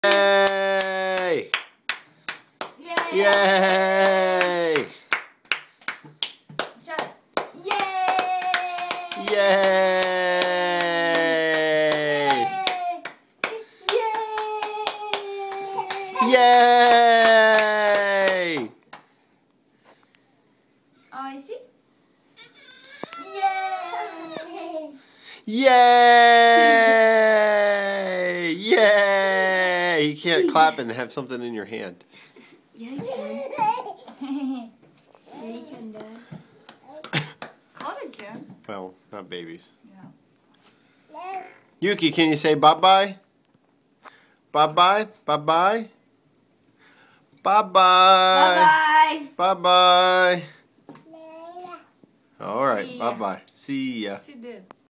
Yay! Yay! Yay! Yay! Yay! Yay! Yay! I see. Yay! Yay! Yay! You can't clap and have something in your hand. Yeah, you can. Yeah, you can, Dad. Connor can. Well, not babies. Yeah. Yuki, can you say bye-bye? Bye-bye? Bye-bye? Bye-bye. Bye-bye. Bye-bye. All right, bye-bye. See ya. She did.